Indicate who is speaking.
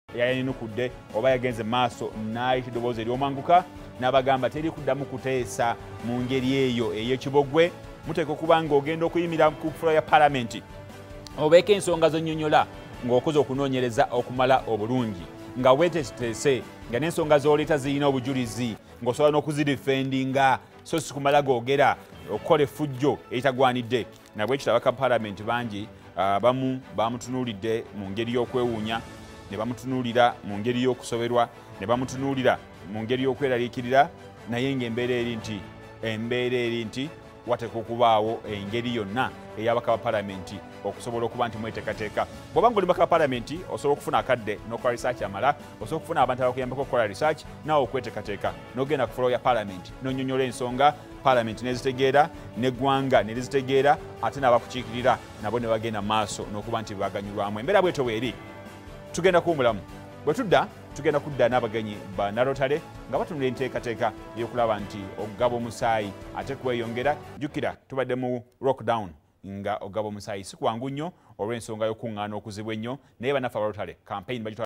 Speaker 1: yayanukudde oba yagenze maaso n'ayita eddoboozi ery'omwanguka n'abagamba teri kuddamu kuteesa mu ngeri eyo ey'ekibogwe muteeka okuba ng'ogenda okuyimira ku fulo ya palamenti obeeko ensonga zonnyonnyola ng'okoze okunoonyereza okumala obulungi nga weeteeseteese nga n'ensonga z'oleeta zirina obujulizi ng'osobola n'okuzidifendinga so si kumala googera okukola effujjo eritagwanidde nabwe ekyo abaka palamenti bangi abamu bamutunuulidde mu ngeri y'okwewuunya ne bamutunuulira mu ngeri y'okusoberwa ne bamutunuulira mu ngeri y'okweraliikirira naye ng'embeera eri nti wateeka okubaawo engeri yonna ey'abaka ba palamenti okusobola okuba nti mweteekateeka bw'oba ng'oli mubaka ba palamenti osobola okufuna akadde n'okola risaaki amala osobola okufuna abantu abakuyambako okukola risaaki naawe okweteekateeka n'ogenda ku fulo ya palamenti n'onnyonnyola ensonga palamenti nezitegeera n'eggwanga ne lizitegeera ate n'abakukiikirira nabo ne bagenda maaso n'okuba nti baganyulwamu embeera bwetyo bw'eri tugenda kuwumulamu bwe tudda tugenda kudda n'abagenyi ba Narotale nga batunula enteekateeka y'okulaba nti ogaba omusaayi ate kweyongera jjukira tubadde mu lockdown nga ogaba omusaayi si kwangu nnyo olw'ensonga y'okuŋŋaana okuzibu ennyo naye bannaffe abalotale campaign